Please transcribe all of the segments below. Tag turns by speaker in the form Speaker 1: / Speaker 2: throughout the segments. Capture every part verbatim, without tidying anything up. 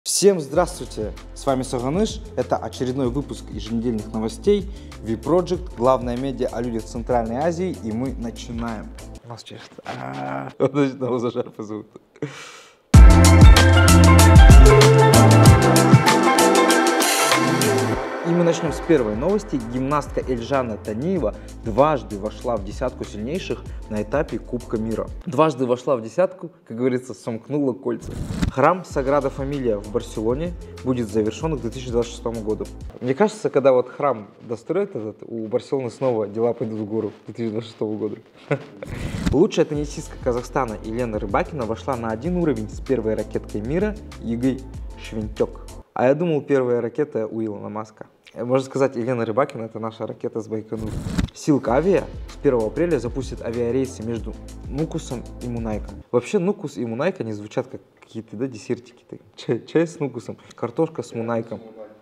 Speaker 1: Всем здравствуйте! С вами Саганыш. Это очередной выпуск еженедельных новостей ви проджект, главная медиа о людях Центральной Азии, и мы начинаем. У нас чешет. Одного за жар позовут. И мы начнем с первой новости. Гимнастка Эльжана Таниева дважды вошла в десятку сильнейших на этапе Кубка мира. Дважды вошла в десятку, как говорится, сомкнула кольца. Храм Саграда Фамилия в Барселоне будет завершен к две тысячи двадцать шестому году. Мне кажется, когда вот храм достроят этот, у Барселоны снова дела пойдут в гору к две тысячи двадцать шестому году. Лучшая теннисистка Казахстана Елена Рыбакина вошла на один уровень с первой ракеткой мира Игой Швентек. А я думал, первая ракета у Илона Маска. Можно сказать, Елена Рыбакина — это наша ракета с Байконур. Силка Авиа с первого апреля запустит авиарейсы между Нукусом и Мунайком. Вообще Нукус и Мунайка не звучат как какие-то, да, десертики. Чай, чай с Нукусом, картошка с Мунайком.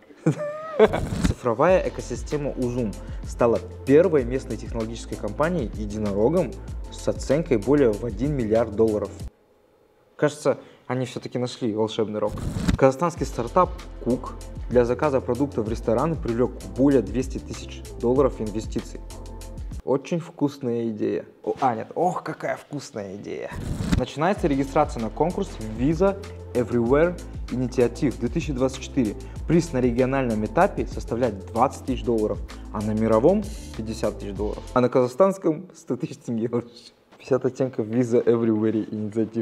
Speaker 1: Цифровая экосистема Узум стала первой местной технологической компанией единорогом с оценкой более в один миллиард долларов. Кажется, они все-таки нашли волшебный рог. Казахстанский стартап Кук для заказа продуктов в рестораны привлек более двухсот тысяч долларов инвестиций. Очень вкусная идея. О, а, нет, ох, какая вкусная идея. Начинается регистрация на конкурс Visa Everywhere Initiative две тысячи двадцать четыре. Приз на региональном этапе составляет двадцать тысяч долларов, а на мировом пятьдесят тысяч долларов, а на казахстанском сто тысяч тенге. пятьдесят оттенков Visa Everywhere инициатив.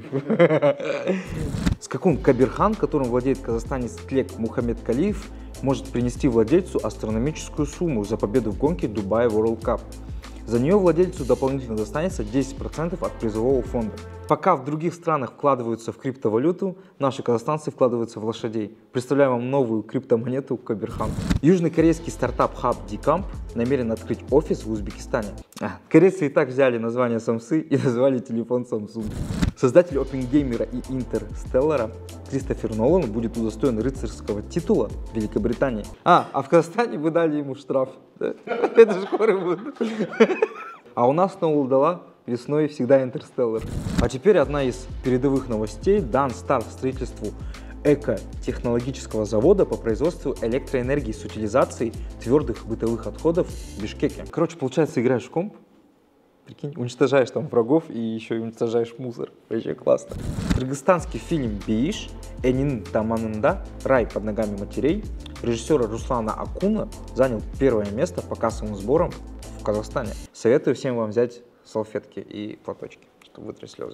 Speaker 1: Скакун Кабирхан, которым владеет казахстанец Тлек Мухаммедкалиев, может принести владельцу астрономическую сумму за победу в гонке Dubai World Cup. За нее владельцу дополнительно достанется десять процентов от призового фонда. Пока в других странах вкладываются в криптовалюту, наши казахстанцы вкладываются в лошадей. Представляем вам новую криптомонету Кабирхан. Южнокорейский стартап Hub Decamp намерен открыть офис в Узбекистане. А, корейцы и так взяли название Самсы и назвали телефон Samsung. Создатель Оппенгеймера и Интерстеллара Кристофер Нолан будет удостоен рыцарского титула в Великобритании. А, а в Казахстане вы дали ему штраф. Да? Это же скоро будет. А у нас на Улдала весной всегда Интерстеллар. А теперь одна из передовых новостей. Дан старт строительству эко-технологического завода по производству электроэнергии с утилизацией твердых бытовых отходов в Бишкеке. Короче, получается, играешь в комп, прикинь, уничтожаешь там врагов и еще и уничтожаешь мусор. Вообще классно. Кыргызстанский фильм «Бейиш» Энин Таманында «Рай под ногами матерей» режиссера Руслана Акуна занял первое место по кассовым сборам в Казахстане. Советую всем вам взять салфетки и платочки, чтобы вытрясти слезы.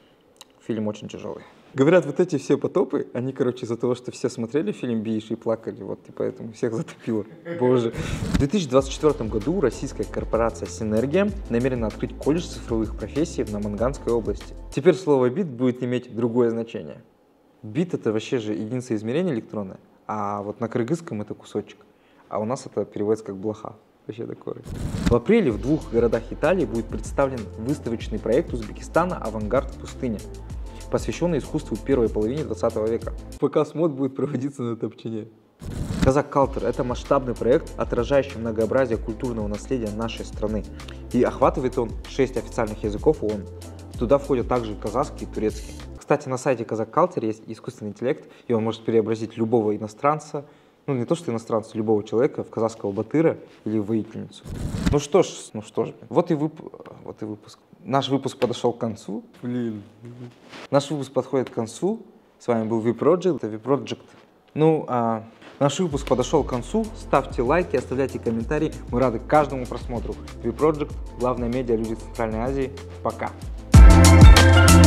Speaker 1: Фильм очень тяжелый. Говорят, вот эти все потопы, они, короче, из-за того, что все смотрели фильм «Бейиш» и плакали, вот, и поэтому всех затопило. Боже. В две тысячи двадцать четвёртом году российская корпорация «Синергия» намерена открыть колледж цифровых профессий в Наманганской области. Теперь слово «бит» будет иметь другое значение. Бит — это вообще же единица измерения электронная, а вот на кыргызском это кусочек, а у нас это переводится как блоха. Вообще такое. В апреле в двух городах Италии будет представлен выставочный проект Узбекистана «Авангард пустыни», посвященный искусству первой половины двадцатого века. Показ мод будет проводиться на Топчине. Казак Калтер — это масштабный проект, отражающий многообразие культурного наследия нашей страны. И охватывает он шесть официальных языков ООН. Туда входят также казахский и турецкий. Кстати, на сайте Казак Калтер есть искусственный интеллект, и он может преобразить любого иностранца, ну не то что иностранца, любого человека в казахского батыра или воительницу. Ну что ж, ну что ж, вот и, вып... вот и выпуск. Наш выпуск подошел к концу. Блин. Наш выпуск подходит к концу. С вами был ви проджект, это ви проджект. Ну, а наш выпуск подошел к концу. Ставьте лайки, оставляйте комментарии. Мы рады каждому просмотру. ви проджект, главная медиа о людях Центральной Азии. Пока.